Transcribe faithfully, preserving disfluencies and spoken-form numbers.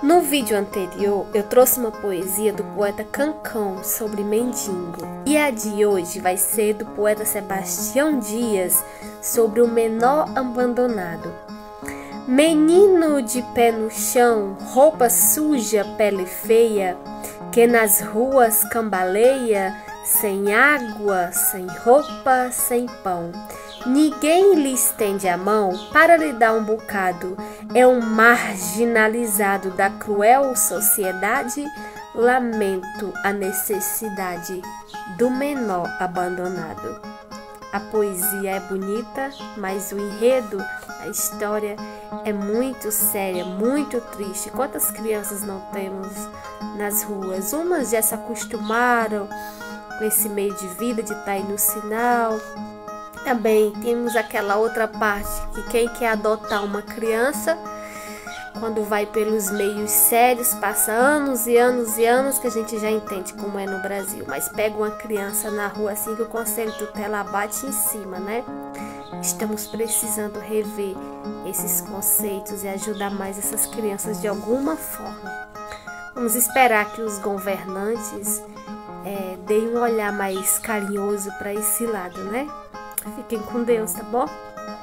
No vídeo anterior, eu trouxe uma poesia do poeta Cancão sobre mendigo. E a de hoje vai ser do poeta Sebastião Dias sobre o menor abandonado. Menino de pé no chão, roupa suja, pele feia, que nas ruas cambaleia, sem água, sem roupa, sem pão. Ninguém lhe estende a mão para lhe dar um bocado. É um marginalizado da cruel sociedade. Lamento a necessidade do menor abandonado. A poesia é bonita, mas o enredo, a história é muito séria, muito triste. Quantas crianças não temos nas ruas? Umas já se acostumaram com esse meio de vida, de estar aí no sinal. Também temos aquela outra parte que quem quer adotar uma criança, quando vai pelos meios sérios, passa anos e anos e anos, que a gente já entende como é no Brasil. Mas pega uma criança na rua assim que o conselho tutelar bate em cima, né? Estamos precisando rever esses conceitos e ajudar mais essas crianças de alguma forma. Vamos esperar que os governantes é, deem um olhar mais carinhoso para esse lado, né? Fiquem com Deus, tá bom?